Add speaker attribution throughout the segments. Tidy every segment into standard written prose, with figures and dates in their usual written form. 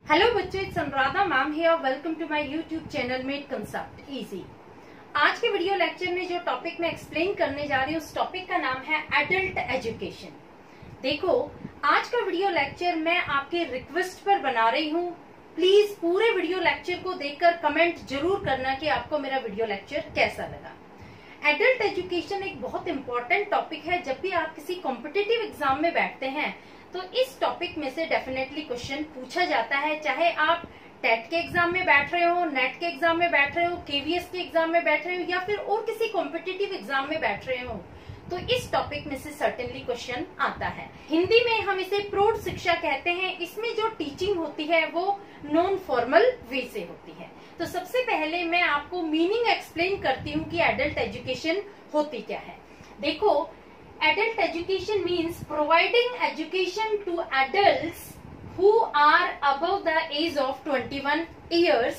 Speaker 1: Hello बच्चों, it's Anuradha ma'am here. Welcome to my YouTube channel made concept easy. आज के video lecture में जो टॉपिक मैं एक्सप्लेन करने जा रही हूँ उस टॉपिक का नाम है एडल्ट एजुकेशन। देखो, आज का वीडियो लेक्चर मैं आपके रिक्वेस्ट पर बना रही हूँ। प्लीज पूरे वीडियो लेक्चर को देखकर कमेंट जरूर करना कि आपको मेरा वीडियो लेक्चर कैसा लगा। एडल्ट एजुकेशन एक बहुत इंपॉर्टेंट टॉपिक है। जब भी आप किसी कॉम्पिटिटिव एग्जाम में बैठते हैं तो इस टॉपिक में से डेफिनेटली क्वेश्चन पूछा जाता है। चाहे आप टेट के एग्जाम में बैठ रहे हो, नेट के एग्जाम में बैठ रहे हो, केवीएस के एग्जाम में बैठ रहे हो या फिर और किसी कॉम्पिटिटिव एग्जाम में बैठ रहे हो, तो इस टॉपिक में से सर्टेनली क्वेश्चन आता है। हिंदी में हम इसे प्रौढ़ शिक्षा कहते हैं। इसमें जो टीचिंग होती है वो नॉन फॉर्मल वे से होती है। तो सबसे पहले मैं आपको मीनिंग एक्सप्लेन करती हूँ कि एडल्ट एजुकेशन होती क्या है। देखो, adult education means providing education to adults who are above the age of 21 years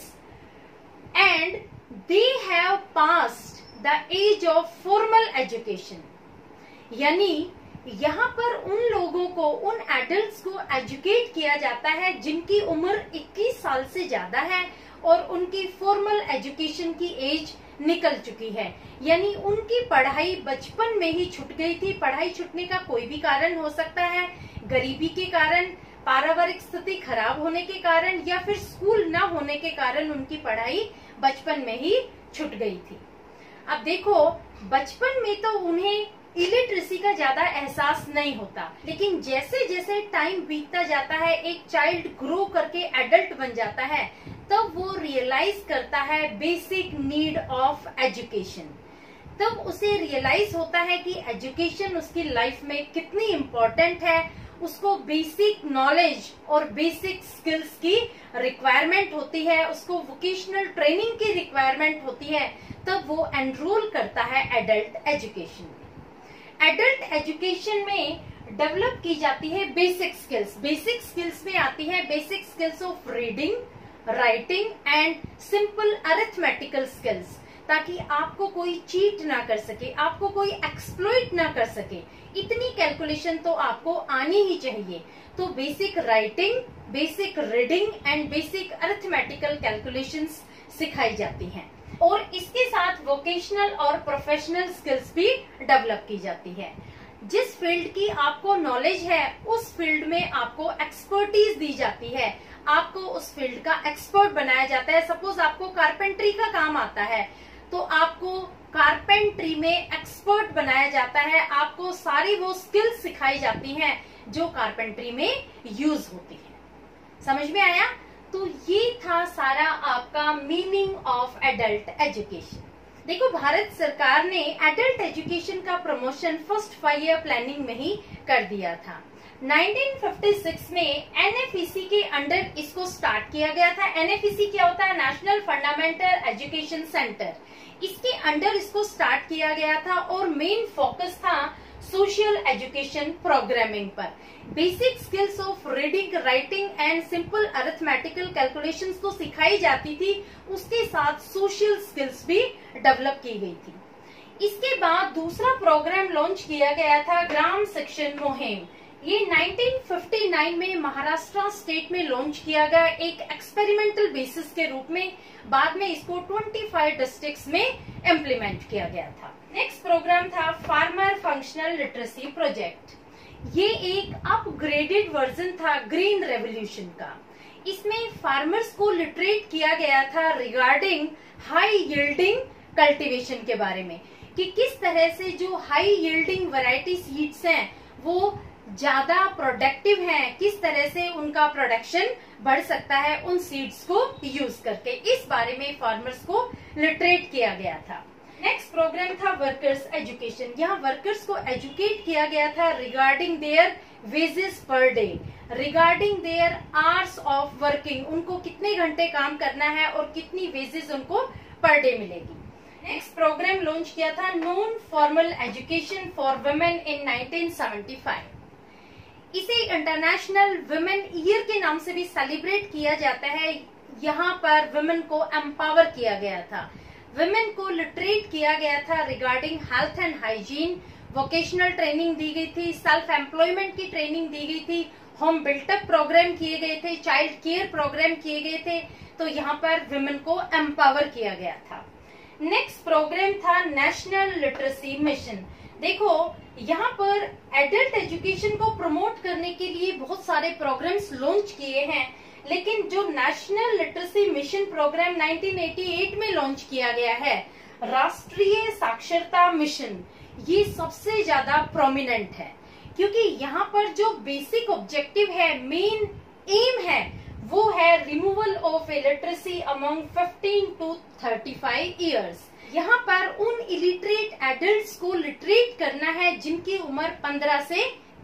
Speaker 1: and they have passed the age of formal education। यानी यहाँ पर उन लोगों को, उन एडल्ट्स को एजुकेट किया जाता है जिनकी उम्र 21 साल से ज्यादा है और उनकी फॉर्मल एजुकेशन की एज निकल चुकी है। यानी उनकी पढ़ाई बचपन में ही छूट गई थी। पढ़ाई छूटने का कोई भी कारण हो सकता है, गरीबी के कारण, पारिवारिक स्थिति खराब होने के कारण या फिर स्कूल न होने के कारण उनकी पढ़ाई बचपन में ही छूट गई थी। अब देखो, बचपन में तो उन्हें इलिटरेसी का ज्यादा एहसास नहीं होता, लेकिन जैसे जैसे टाइम बीतता जाता है, एक चाइल्ड ग्रो करके एडल्ट बन जाता है, तब वो रियलाइज करता है बेसिक नीड ऑफ एजुकेशन। तब उसे रियलाइज होता है कि एजुकेशन उसकी लाइफ में कितनी इम्पोर्टेंट है। उसको बेसिक नॉलेज और बेसिक स्किल्स की रिक्वायरमेंट होती है, उसको वोकेशनल ट्रेनिंग की रिक्वायरमेंट होती है। तब वो एनरोल करता है एडल्ट एजुकेशन में। एडल्ट एजुकेशन में डेवलप की जाती है बेसिक स्किल्स। बेसिक स्किल्स में आती है basic skills of reading, writing and simple arithmetical skills, ताकि आपको कोई चीट ना कर सके, आपको कोई एक्सप्लॉइट ना कर सके। इतनी कैलकुलेशन तो आपको आनी ही चाहिए। तो basic writing, basic reading and basic arithmetical calculations सिखाई जाती हैं और इसके साथ वोकेशनल और प्रोफेशनल स्किल्स भी डेवलप की जाती है। जिस फील्ड की आपको नॉलेज है उस फील्ड में आपको एक्सपर्टीज दी जाती है, आपको उस फील्ड का एक्सपर्ट बनाया जाता है। सपोज आपको कारपेंट्री का काम आता है तो आपको कारपेंट्री में एक्सपर्ट बनाया जाता है। आपको सारी वो स्किल्स सिखाई जाती हैं जो कारपेंट्री में यूज होती है। समझ में आया? तो ये था सारा आपका मीनिंग ऑफ एडल्ट एजुकेशन। देखो, भारत सरकार ने एडल्ट एजुकेशन का प्रमोशन फर्स्ट 5 ईयर प्लानिंग में ही कर दिया था। 1956 में एनएफईसी के अंडर इसको स्टार्ट किया गया था। एनएफईसी क्या होता है? National fundamental education centre. इसके अंडर इसको स्टार्ट किया गया था और मेन फोकस था सोशल एजुकेशन प्रोग्रामिंग पर। Basic skills of reading, writing and simple arithmetical calculations तो सिखाई जाती थी, उसके साथ सोशल स्किल्स भी डेवलप की गई थी। इसके बाद दूसरा प्रोग्राम लॉन्च किया गया था, ग्राम शिक्षण मुहिम। ये 1959 में महाराष्ट्र स्टेट में लॉन्च किया गया एक एक्सपेरिमेंटल बेसिस के रूप में। बाद में इसको 25 डिस्ट्रिक्ट्स में इम्प्लीमेंट किया गया था। नेक्स्ट प्रोग्राम था फार्मर फंक्शनल लिटरेसी प्रोजेक्ट। ये एक अपग्रेडेड वर्जन था ग्रीन रेवोल्यूशन का। इसमें फार्मर्स को लिटरेट किया गया था रिगार्डिंग हाई यील्डिंग कल्टीवेशन के बारे में, कि किस तरह से जो हाई यील्डिंग वैरायटी सीड्स हैं वो ज्यादा प्रोडक्टिव हैं, किस तरह से उनका प्रोडक्शन बढ़ सकता है उन सीड्स को यूज करके। इस बारे में फार्मर्स को लिटरेट किया गया था। नेक्स्ट प्रोग्राम था वर्कर्स एजुकेशन। यहाँ वर्कर्स को एजुकेट किया गया था regarding their wages per day, regarding their hours of working, उनको कितने घंटे काम करना है और कितनी वेजेस उनको पर डे मिलेगी। नेक्स्ट प्रोग्राम लॉन्च किया था non formal education for women in 1975। इसे इंटरनेशनल वुमेन ईयर के नाम से भी सेलिब्रेट किया जाता है। यहाँ पर वुमेन को एम्पावर किया गया था, वुमेन को लिटरेट किया गया था regarding health and hygiene, vocational training दी गई थी, सेल्फ एम्प्लॉयमेंट की ट्रेनिंग दी गई थी, होम बिल्टअप प्रोग्राम किए गए थे, चाइल्ड केयर प्रोग्राम किए गए थे। तो यहाँ पर विमेन को एम्पावर किया गया था। नेक्स्ट प्रोग्राम था नेशनल लिटरेसी मिशन। देखो यहाँ पर एडल्ट एजुकेशन को प्रमोट करने के लिए बहुत सारे प्रोग्राम्स लॉन्च किए हैं, लेकिन जो नेशनल लिटरेसी मिशन प्रोग्राम 1988 में लॉन्च किया गया है, राष्ट्रीय साक्षरता मिशन, ये सबसे ज्यादा प्रोमिनेंट है, क्योंकि यहाँ पर जो बेसिक ऑब्जेक्टिव है, मेन एम है, वो है removal of illiteracy among 15 to 35 years. यहाँ पर उन इलिटरेट एडल्ट्स को लिटरेट करना है जिनकी उम्र 15 से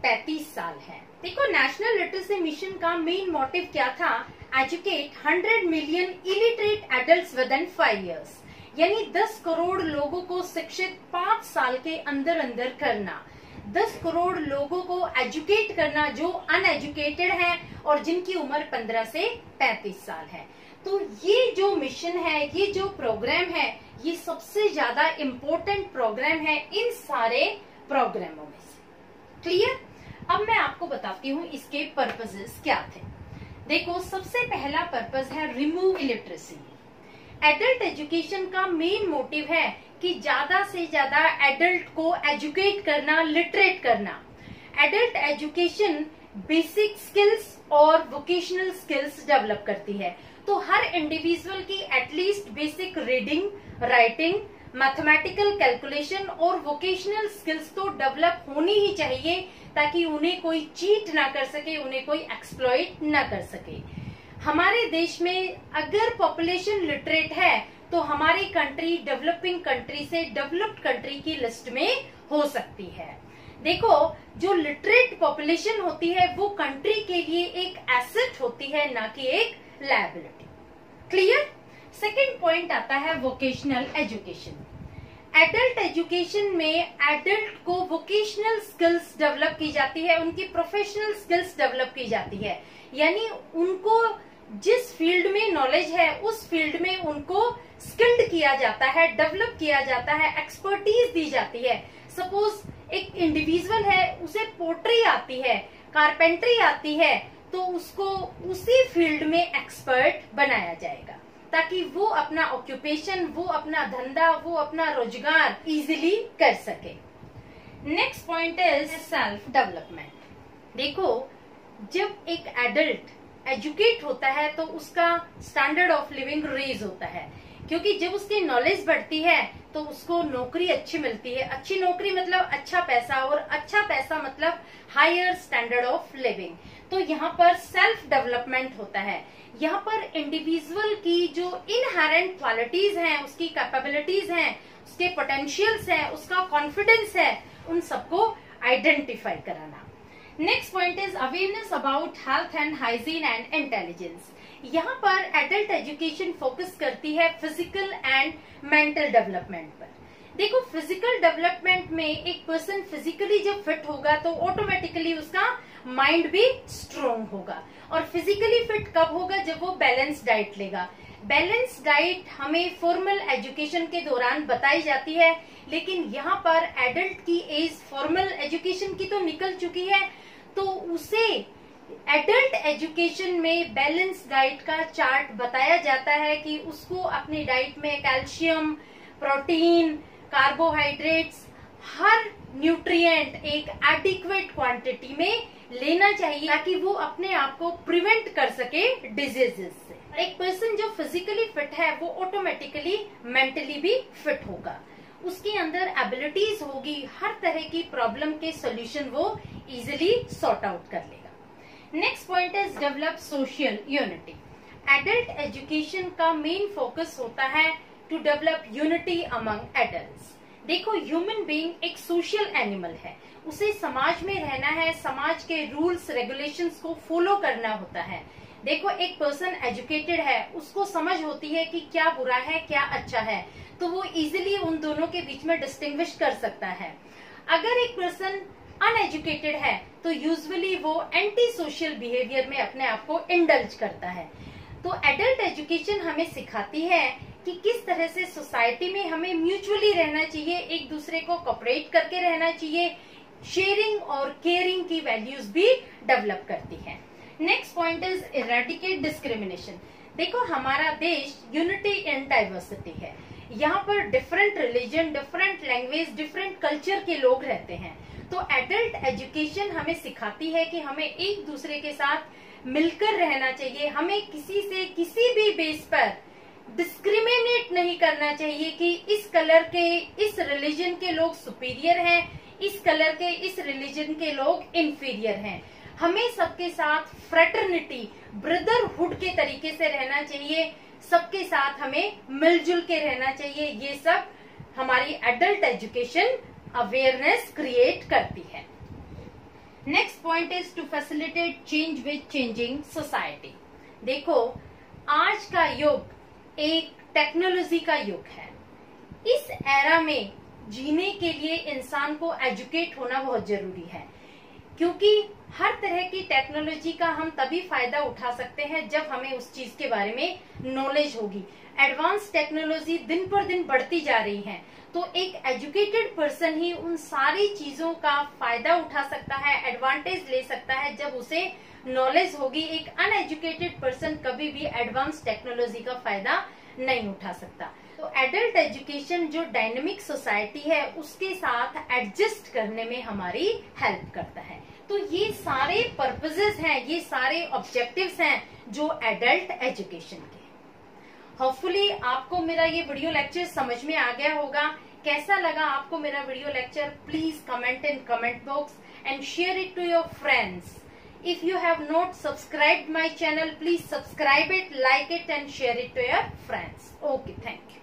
Speaker 1: 35 साल है। देखो नेशनल लिटरेसी मिशन का मेन मोटिव क्या था? Educate 100 million illiterate adults within 5 years, यानी 10 करोड़ लोगों को शिक्षित 5 साल के अंदर अंदर करना, 10 करोड़ लोगों को एजुकेट करना जो अनएजुकेटेड हैं और जिनकी उम्र 15 से 35 साल है। तो ये जो मिशन है, ये जो प्रोग्राम है, ये सबसे ज्यादा इम्पोर्टेंट प्रोग्राम है इन सारे प्रोग्रामों में से। क्लियर? अब मैं आपको बताती हूँ इसके पर्पसेस क्या थे। देखो सबसे पहला पर्पस है रिमूव इलिटरेसी। एडल्ट एजुकेशन का मेन मोटिव है कि ज्यादा से ज्यादा एडल्ट को एजुकेट करना, लिटरेट करना। एडल्ट एजुकेशन बेसिक स्किल्स और वोकेशनल स्किल्स डेवलप करती है। तो हर इंडिविजुअल की at least basic reading, writing, mathematical calculation और वोकेशनल स्किल्स तो डेवलप होनी ही चाहिए, ताकि उन्हें कोई चीट ना कर सके, उन्हें कोई एक्सप्लॉइट ना कर सके। हमारे देश में अगर पॉपुलेशन लिटरेट है तो हमारी कंट्री डेवलपिंग कंट्री से डेवलप्ड कंट्री की लिस्ट में हो सकती है। देखो जो लिटरेट पॉपुलेशन होती है वो कंट्री के लिए एक एसेट होती है, ना कि एक लायबिलिटी। क्लियर? सेकंड पॉइंट आता है वोकेशनल एजुकेशन। एडल्ट एजुकेशन में एडल्ट को वोकेशनल स्किल्स डेवलप की जाती है, उनकी प्रोफेशनल स्किल्स डेवलप की जाती है, यानी उनको जिस फील्ड में नॉलेज है उस फील्ड में उनको स्किल्ड किया जाता है, डेवलप किया जाता है, एक्सपर्टीज दी जाती है। सपोज एक इंडिविजुअल है, उसे पोट्री आती है, कारपेंट्री आती है, तो उसको उसी फील्ड में एक्सपर्ट बनाया जाएगा, ताकि वो अपना ऑक्यूपेशन, वो अपना धंधा, वो अपना रोजगार इजीली कर सके। Next point is self development. देखो जब एक एडल्ट एजुकेट होता है तो उसका स्टैंडर्ड ऑफ लिविंग रेज होता है, क्योंकि जब उसकी नॉलेज बढ़ती है तो उसको नौकरी अच्छी मिलती है। अच्छी नौकरी मतलब अच्छा पैसा, और अच्छा पैसा मतलब हायर स्टैंडर्ड ऑफ लिविंग। तो यहाँ पर सेल्फ डेवलपमेंट होता है। यहाँ पर इंडिविजुअल की जो इनहेरेंट क्वालिटीज हैं, उसकी कैपेबिलिटीज हैं, उसके पोटेंशियल्स हैं, उसका कॉन्फिडेंस है, उन सबको आइडेंटिफाई कराना। Next point is awareness about health and hygiene and intelligence. यहाँ पर एडल्ट एजुकेशन फोकस करती है फिजिकल एंड मेंटल डेवलपमेंट पर। देखो फिजिकल डेवलपमेंट में एक पर्सन फिजिकली जब फिट होगा तो ऑटोमेटिकली उसका माइंड भी स्ट्रोंग होगा। और फिजिकली फिट कब होगा? जब वो बैलेंस डाइट लेगा। बैलेंस डाइट हमें फॉर्मल एजुकेशन के दौरान बताई जाती है, लेकिन यहाँ पर एडल्ट की एज फॉर्मल एजुकेशन की तो निकल चुकी है, तो उसे एडल्ट एजुकेशन में बैलेंस डाइट का चार्ट बताया जाता है कि उसको अपनी डाइट में कैल्शियम, प्रोटीन, कार्बोहाइड्रेट्स, हर न्यूट्रिएंट एक एडिक्वेट क्वांटिटी में लेना चाहिए, ताकि वो अपने आप को प्रिवेंट कर सके डिजीजेस से। एक पर्सन जो फिजिकली फिट है वो ऑटोमेटिकली मेंटली भी फिट होगा, उसके अंदर एबिलिटीज होगी, हर तरह की प्रॉब्लम के सोल्यूशन वो इजिली सॉर्ट आउट कर लेगा। Next point is develop social unity. Adult education का मेन फोकस होता है to develop unity among adults. देखो ह्यूमन बीइंग एक सोशल एनिमल है, उसे समाज में रहना है, समाज के रूल्स रेगुलेशंस को फॉलो करना होता है। देखो एक पर्सन एजुकेटेड है, उसको समझ होती है कि क्या बुरा है क्या अच्छा है, तो वो इजिली उन दोनों के बीच में डिस्टिंग्विश कर सकता है। अगर एक पर्सन अनएजुकेटेड है तो यूजुअली वो एंटी सोशल बिहेवियर में अपने आप को इंडल्ज करता है। तो एडल्ट एजुकेशन हमें सिखाती है कि किस तरह से सोसाइटी में हमें म्यूचुअली रहना चाहिए, एक दूसरे को कोऑपरेट करके रहना चाहिए। शेयरिंग और केयरिंग की वैल्यूज भी डेवलप करती है। Next point is eradicate discrimination. देखो, हमारा देश यूनिटी इन डाइवर्सिटी है। यहाँ पर different religion, different language, different culture के लोग रहते हैं। तो एडल्ट एजुकेशन हमें सिखाती है कि हमें एक दूसरे के साथ मिलकर रहना चाहिए। हमें किसी से किसी भी बेस पर डिस्क्रिमिनेट नहीं करना चाहिए कि इस कलर के, इस रिलीजन के लोग सुपीरियर हैं, इस कलर के, इस रिलीजन के लोग इंफीरियर हैं। हमें सबके साथ फ्रेटर्निटी, ब्रदरहुड के तरीके से रहना चाहिए। सबके साथ हमें मिलजुल के रहना चाहिए। ये सब हमारी एडल्ट एजुकेशन अवेयरनेस क्रिएट करती है। Next point is to facilitate change with changing society. देखो, आज का युग एक टेक्नोलॉजी का युग है। इस एरा में जीने के लिए इंसान को एजुकेट होना बहुत जरूरी है, क्योंकि हर तरह की टेक्नोलॉजी का हम तभी फायदा उठा सकते हैं जब हमें उस चीज के बारे में नॉलेज होगी। एडवांस टेक्नोलॉजी दिन पर दिन बढ़ती जा रही है, तो एक एजुकेटेड पर्सन ही उन सारी चीजों का फायदा उठा सकता है, एडवांटेज ले सकता है जब उसे नॉलेज होगी। एक अनएजुकेटेड पर्सन कभी भी एडवांस टेक्नोलॉजी का फायदा नहीं उठा सकता। तो एडल्ट एजुकेशन जो डायनेमिक सोसाइटी है उसके साथ एडजस्ट करने में हमारी हेल्प करता है। तो ये सारे पर्पसेस हैं, ये सारे ऑब्जेक्टिव्स हैं जो एडल्ट एजुकेशन के। होपफुली आपको मेरा ये वीडियो लेक्चर समझ में आ गया होगा। कैसा लगा आपको मेरा video lecture? Please comment in comment box and share it to your friends. If you have not subscribed my channel, please subscribe it, like it and share it to your friends. Okay, thank you.